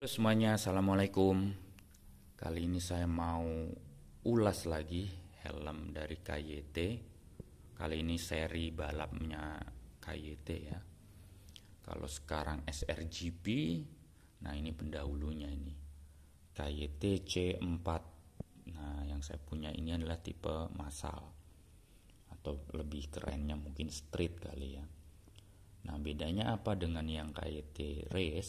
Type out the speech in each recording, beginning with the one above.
Halo semuanya, assalamualaikum. Kali ini saya mau ulas lagi helm dari KYT. Kali ini seri balapnya KYT ya. Kalau sekarang sRGP, nah ini pendahulunya ini KYT C4. Nah yang saya punya ini adalah tipe massal, atau lebih kerennya mungkin street kali ya. Nah bedanya apa dengan yang KYT race?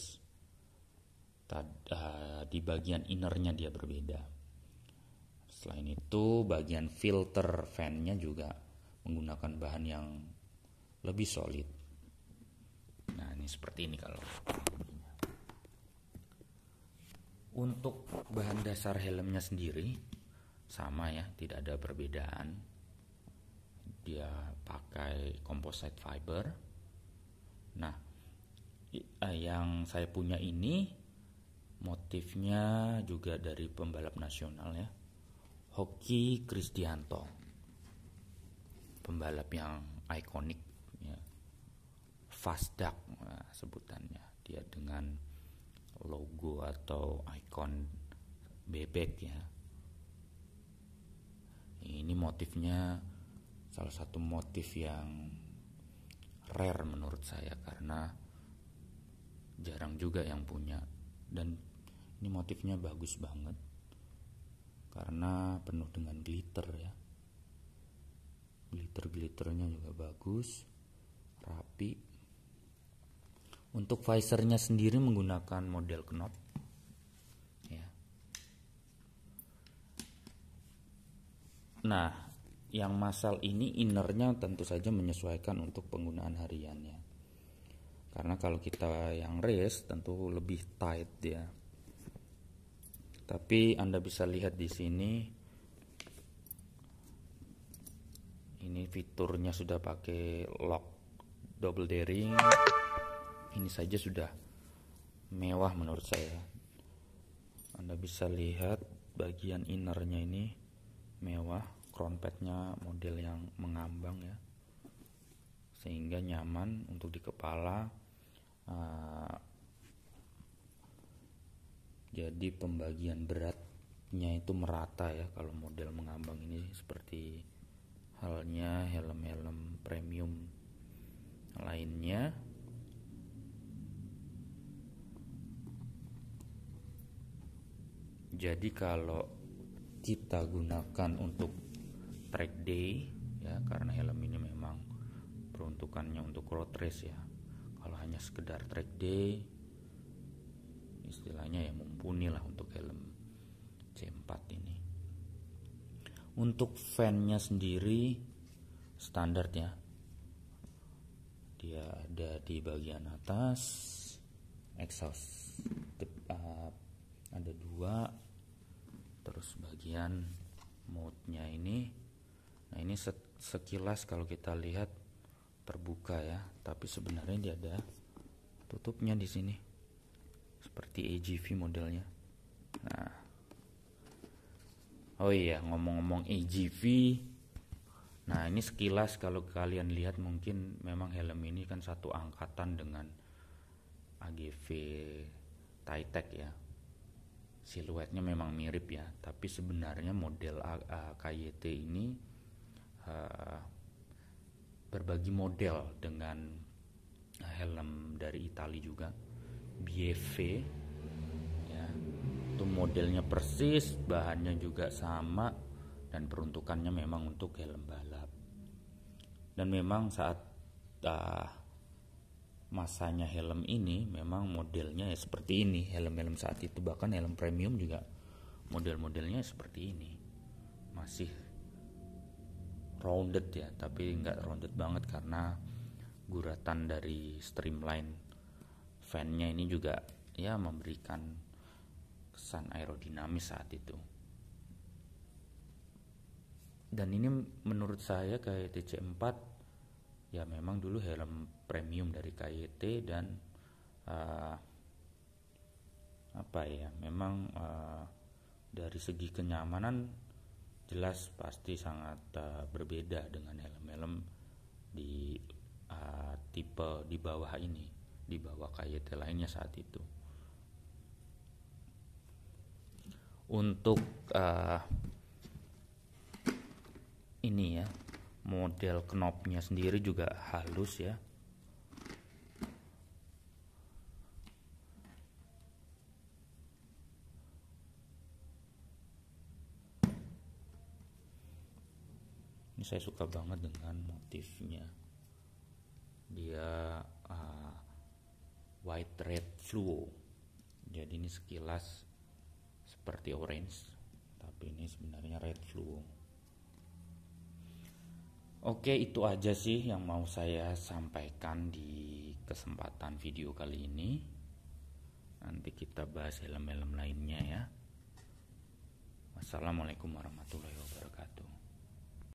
Di bagian innernya dia berbeda. Selain itu bagian filter fan-nya juga menggunakan bahan yang lebih solid. Nah ini seperti ini kalau untuk bahan dasar helmnya sendiri sama ya, tidak ada perbedaan. Dia pakai composite fiber. Nah yang saya punya ini motifnya juga dari pembalap nasional ya, Hoki Kristianto, pembalap yang ikonik ya, Fast Duck sebutannya. Dia dengan logo atau ikon bebek ya. Ini motifnya salah satu motif yang rare menurut saya karena jarang juga yang punya. Dan ini motifnya bagus banget karena penuh dengan glitter ya. Glitter-glitternya juga bagus, rapi. Untuk visornya sendiri menggunakan model knop ya. Nah yang massal ini innernya tentu saja menyesuaikan untuk penggunaan hariannya. Karena kalau kita yang race tentu lebih tight ya. Tapi Anda bisa lihat di sini, ini fiturnya sudah pakai lock double daring. Ini saja sudah mewah menurut saya. Anda bisa lihat bagian innernya ini mewah, crown padnya model yang mengambang ya, sehingga nyaman untuk di kepala. Jadi pembagian beratnya itu merata ya kalau model mengambang ini, seperti halnya helm-helm premium lainnya. Jadi kalau kita gunakan untuk track day ya, karena helm ini memang peruntukannya untuk road race ya. Kalau hanya sekedar track day, istilahnya ya mumpuni lah untuk helm C4 ini. Untuk fan-nya sendiri standar ya. Dia ada di bagian atas, exhaust ada dua, terus bagian mode-nya ini. Nah ini sekilas kalau kita lihat terbuka ya, tapi sebenarnya dia ada tutupnya di sini seperti AGV modelnya. Nah, oh iya ngomong-ngomong AGV, nah ini sekilas kalau kalian lihat mungkin memang helm ini kan satu angkatan dengan AGV Titec ya. Siluetnya memang mirip ya, tapi sebenarnya model KYT ini berbagi model dengan helm dari Italia juga, BFV ya. Itu modelnya persis, bahannya juga sama, dan peruntukannya memang untuk helm balap. Dan memang saat masanya helm ini memang modelnya ya seperti ini. Helm-helm saat itu, bahkan helm premium juga model-modelnya seperti ini, masih rounded ya, tapi nggak rounded banget karena guratan dari streamline fan-nya ini juga ya memberikan kesan aerodinamis saat itu. Dan ini menurut saya KYT C4 ya memang dulu helm premium dari KYT, dan memang dari segi kenyamanan jelas pasti sangat berbeda dengan helm-helm di tipe di bawah ini, di bawah KYT lainnya saat itu. Untuk ini ya, model knopnya sendiri juga halus ya. Ini saya suka banget dengan motifnya. Dia white red fluo. Jadi ini sekilas seperti orange, tapi ini sebenarnya red fluo. Oke, itu aja sih yang mau saya sampaikan di kesempatan video kali ini. Nanti kita bahas helm-helm lainnya ya. Wassalamualaikum warahmatullahi wabarakatuh.